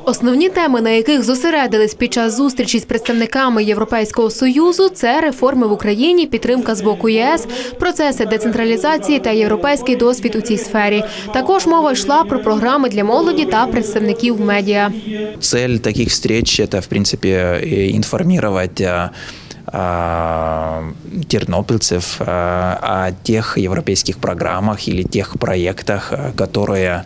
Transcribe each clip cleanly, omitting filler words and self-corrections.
Основні теми, на яких зосередились під час зустрічі з представниками Європейського Союзу – це реформи в Україні, підтримка з боку ЄС, процеси децентралізації та європейський досвід у цій сфері. Також мова йшла про програми для молоді та представників медіа. Цель таких встреч – это, в принципе, информировать тернопольцев о тех европейских программах или тех проектах, которые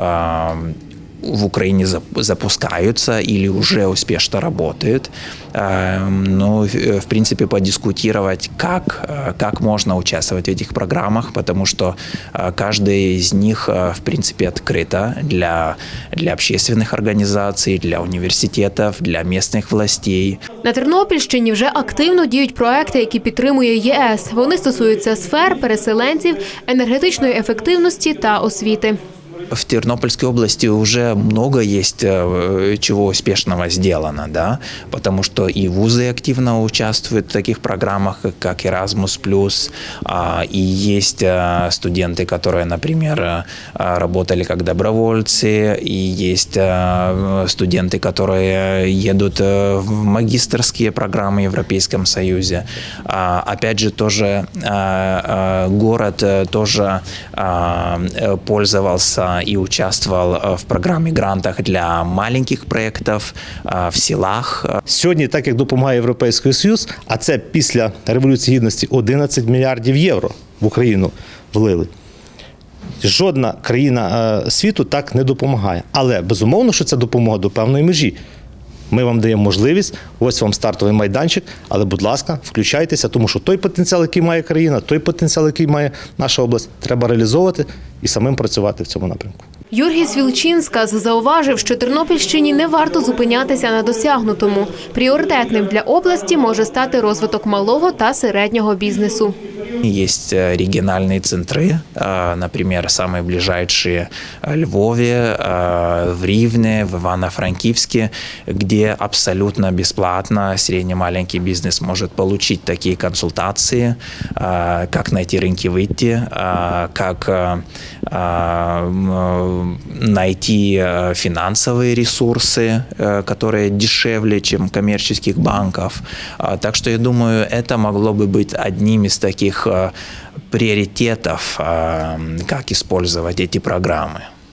в Украине запускаются или уже успешно работают. Ну, в принципе, подискутировать, как можно участвовать в этих программах, потому что каждая из них, в принципе, открыта для общественных организаций, для университетов, для местных властей. На Тернопільщині вже активно діють проекти, які підтримує ЄС. Вони стосуються сфер, переселенців, енергетичної ефективності та освіти. В Тернопольской области уже много есть чего успешного сделано, да, потому что и вузы активно участвуют в таких программах, как Erasmus+, и есть студенты, которые, например, работали как добровольцы, и есть студенты, которые едут в магистерские программы в Европейском Союзе. Опять же, тоже город тоже пользовался и участвовал в програмі грантах для маленьких проєктів в селах. Сьогодні, так як допомагає Європейський Союз, а це після Революції Гідності 11 мільярдів євро в Україну влили. Жодна країна світу так не допомагає. Але, безумовно, що це допомога до певної межі. Ми вам даємо можливість, ось вам стартовий майданчик, але, будь ласка, включайтеся, тому що той потенціал, який має країна, той потенціал, який має наша область, треба реалізовувати і самим працювати в цьому напрямку. Юргіс Вілчинскас зауважив, що Тернопільщині не варто зупинятися на досягнутому. Пріоритетним для області може стати розвиток малого та середнього бізнесу. Есть региональные центры, например, самые ближайшие в Львове, в Ривне, в Ивано-Франкивске, где абсолютно бесплатно средний-маленький бизнес может получить такие консультации, как найти рынки, выйти, как найти финансовые ресурсы, которые дешевле, чем коммерческих банков. Так что я думаю, это могло бы быть одним из таких приоритетов, как использовать эти программы.